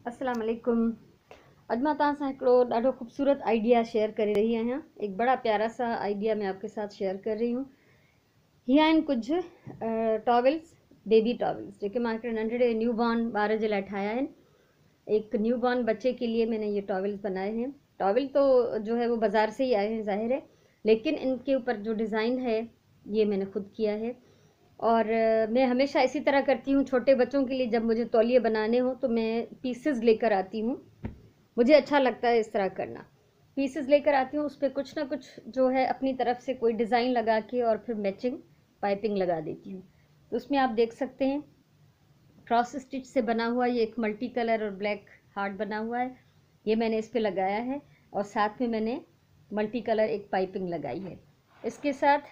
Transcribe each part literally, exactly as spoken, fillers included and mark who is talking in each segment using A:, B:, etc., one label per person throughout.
A: अस्सलाम वालेकुम। अज मां तव्हां सां हिकिड़ो ॾाढो ख़ूबसूरत आइडिया शेयर करे रही आहियां। एक बड़ा प्यारा सा आइडिया मैं आपके साथ शेयर कर रही हूँ। हीअ आहिनि कुझु टॉवल्स, बेबी टॉवल्स, जेके मां हिकिड़े नंढड़े न्यू बॉर्न ॿार जे लाइ ठाहिया आहिनि। एक न्यू बॉर्न बच्चे के लिए मैंने ये टॉवल्स बनाए हैं। टॉवल तो जो है वो बाज़ार से ही आए हैं ज़ाहिर है, लेकिन इनके ऊपर जो डिज़ाइन है ये मैंने खुद किया है। और uh, मैं हमेशा इसी तरह करती हूँ। छोटे बच्चों के लिए जब मुझे तौलिए बनाने हो तो मैं पीसेस लेकर आती हूँ। मुझे अच्छा लगता है इस तरह करना। पीसेस लेकर आती हूँ, उस पर कुछ ना कुछ जो है अपनी तरफ से कोई डिज़ाइन लगा के और फिर मैचिंग पाइपिंग लगा देती हूँ। तो उसमें आप देख सकते हैं क्रॉस स्टिच से बना हुआ ये एक मल्टी कलर और ब्लैक हार्ट बना हुआ है, ये मैंने इस पर लगाया है। और साथ में मैंने मल्टी कलर एक पाइपिंग लगाई है। इसके साथ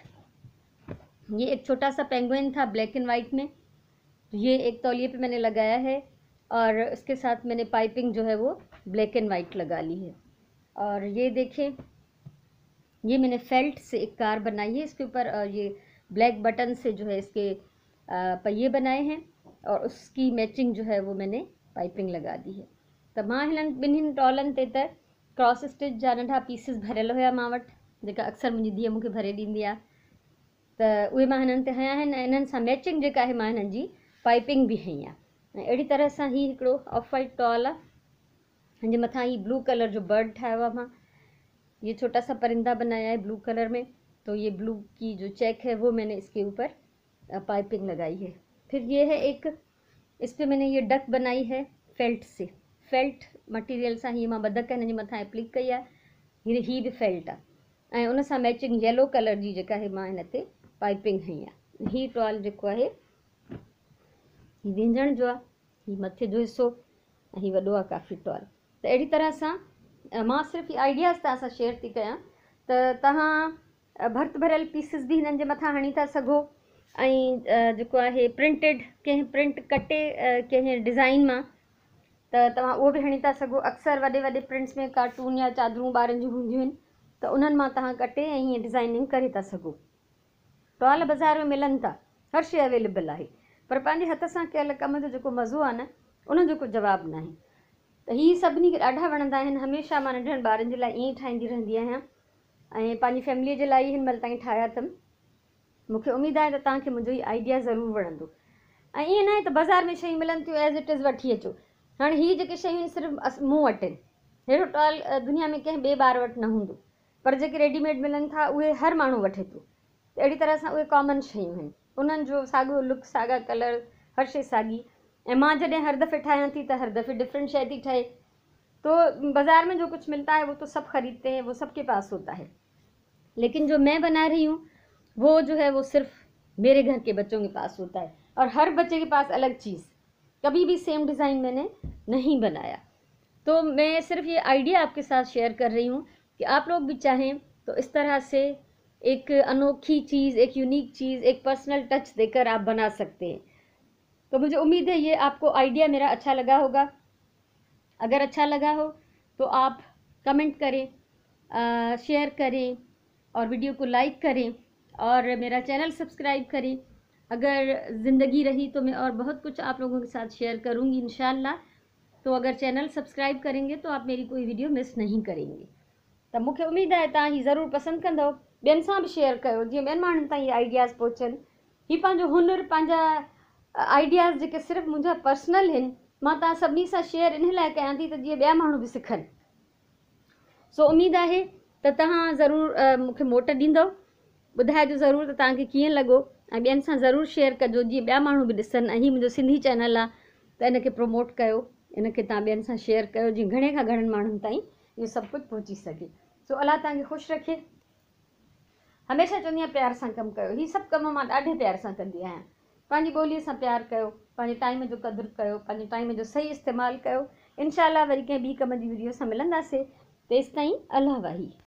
A: ये एक छोटा सा पेंगुइन था ब्लैक एंड वाइट में, तो ये एक तौलिए पे मैंने लगाया है। और इसके साथ मैंने पाइपिंग जो है वो ब्लैक एंड वाइट लगा ली है। और ये देखें, ये मैंने फेल्ट से एक कार बनाई है इसके ऊपर, और ये ब्लैक बटन से जो है इसके पहिए बनाए हैं, और उसकी मैचिंग जो है वो मैंने पाइपिंग लगा दी है। तो मां हिननि ॿिन्हिनि टॉलन ते त क्रॉस स्टिच जा नंढा पीसिस भरियल हुया मां वटि, जेका अक्सर मुंहिंजी धीअ मूंखे भरे ॾींदी आहे, त उहे मां हिननि ते हया आहिनि। ऐं इन्हनि सां मैचिंग जेका आहे मां हिननि जी पाइपिंग बि हई आहे। ऐं अहिड़ी तरह सां ही हिकिड़ो ऑफ वाइट टॉल आहे, हिन जे मथां ही ब्लू कलर जो बर्ड ठाहियो आहे मां। ये छोटा सा परिंदा बनाया है ब्लू कलर में, तो ये ब्लू की जो चेक है वो मैंने इसके ऊपर पाइपिंग लगाई है। फिर ये है एक, इस पर मैंने ये डक बनाई है फेल्ट से, फेल्ट मटीरियल सां ही मां बदक हिन जे मथां एप्लिक कई आहे। हीअ ही बि फेल्ट आहे, ऐं उन सां मैचिंग येलो कलर जी जेका आहे मां हिन ते पाइपिंग हई आहे। ही टॉल जेको आहे ही विंझण जो आहे, ही मथे जो हिसो, ऐं ही वॾो आहे काफ़ी टॉल। त अहिड़ी तरह सां मां सिर्फ़ु आइडियाज़ तव्हां सां शेयर थी कयां, त तव्हां भर्त भरियल पीसिस बि हिननि जे मथां हणी था सघो। ऐं जेको आहे प्रिंटेड कंहिं प्रिंट कटे कंहिं डिज़ाइन मां, त तव्हां उहो बि हणी था सघो। अक्सर वॾे वॾे प्रिंट्स में कार्टून या चादरूं ॿारनि जूं हूंदियूं आहिनि, त उन्हनि मां तव्हां कटे ऐं हीअं डिज़ाइनिंग करे था सघो। टॉल बाज़ार में मिलनि था, हर शइ अवेलेबल आहे, पर पंहिंजे हथ सां कयल कम जो जेको मज़ो आहे न, उन जो को जवाबु न आहे। त हीअ सभिनी खे ॾाढा वणंदा आहिनि। हमेशह मां नंढनि ॿारनि जे लाइ ईअं ई ठाहींदी रहंदी आहियां, ऐं पंहिंजी फैमिलीअ जे लाइ हिन महिल ताईं ठाहिया अथमि। मूंखे उमेदु आहे त तव्हांखे मुंहिंजो ई आइडिया ज़रूरु वणंदो। ऐं ईअं न आहे त बाज़ार में शयूं मिलनि थियूं एज़ इट इज़ वठी अचो। हाणे हीअ जेके शयूं आहिनि सिर्फ़ु अस मूं वटि आहिनि, अहिड़ो टॉल दुनिया में कंहिं ॿिए ॿार वटि न हूंदो, पर जेके रेडीमेड मिलनि था उहे हर माण्हू वठे थो। त अहिड़ी तरह सां उहे कॉमन शयूं आहिनि, उन्हनि जो साॻियो लुक, साॻा कलर, हर शइ साॻी। ऐं मां जॾहिं हर दफ़े ठाहियां थी त हर दफ़े डिफरेंट शइ थी ठहे। तो बाज़ार में जो कुछ मिलता है वो तो सब खरीदते हैं, वो सबके पास होता है, लेकिन जो मैं बना रही हूँ वो जो है वो सिर्फ मेरे घर के बच्चों के पास होता है। और हर बच्चे के पास अलग चीज़, कभी भी सेम डिज़ाइन मैंने नहीं बनाया। तो मैं सिर्फ ये आइडिया आपके साथ शेयर कर रही हूँ कि आप लोग भी चाहें तो इस तरह से एक अनोखी चीज़, एक यूनिक चीज़, एक पर्सनल टच देकर आप बना सकते हैं। तो मुझे उम्मीद है ये आपको आइडिया मेरा अच्छा लगा होगा। अगर अच्छा लगा हो तो आप कमेंट करें, शेयर करें, और वीडियो को लाइक करें, और मेरा चैनल सब्सक्राइब करें। अगर ज़िंदगी रही तो मैं और बहुत कुछ आप लोगों के साथ शेयर करूंगी इंशाल्लाह। तो अगर चैनल सब्सक्राइब करेंगे तो आप मेरी कोई वीडियो मिस नहीं करेंगे। तो मूंखे उम्मीद है तव्हां ही ज़रूरु पसंदि कंदव। ॿियनि सां बि शेयर कयो जीअं ॿियनि माण्हुनि ताईं आइडियाज़ पहुचनि। ही पंहिंजो हुनर, पंहिंजा आइडियाज़ जेके सिर्फ़ु मुंहिंजा पर्सनल आहिनि, मां तव्हां सभिनी सां शेयर इन लाइ कयां थी त जीअं ॿिया माण्हू बि सिखनि। सो उमेदु आहे त तव्हां ज़रूरु मूंखे मोट ॾींदव, ॿुधाइजो ज़रूरु त तव्हांखे कीअं लॻो, ऐं ॿियनि सां ज़रूरु शेयर कजो जीअं ॿिया माण्हू बि ॾिसनि। ऐं हीअ मुंहिंजो सिंधी चैनल आहे, त इनखे प्रमोट कयो, इनखे तव्हां ॿियनि सां शेयर कयो जीअं घणे खां घणनि माण्हुनि ताईं इहो सभु कुझु पहुची सघे। सो अलाह तव्हांखे ख़ुशि रखे। हमेशह चवंदी आहियां प्यार सां कमु कयो। हीअ सभु कम मां ॾाढे प्यार सां कंदी आहियां। पंहिंजी ॿोलीअ सां प्यार कयो, पंहिंजे टाइम जो क़दुरु कयो, पंहिंजे टाइम जो सही इस्तेमालु कयो। इंशाल्लाह वरी कंहिं ॿी कम जी वीडियो सां मिलंदासीं। तेसिताईं अल्लाह वाही।